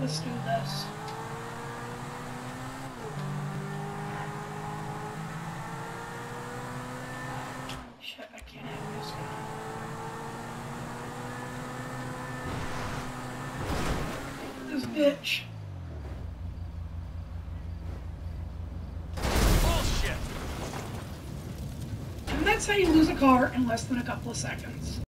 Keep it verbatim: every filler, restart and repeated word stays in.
Let's do this. Shit, I can't have this one. This bitch. Bullshit. And that's how you lose a car in less than a couple of seconds.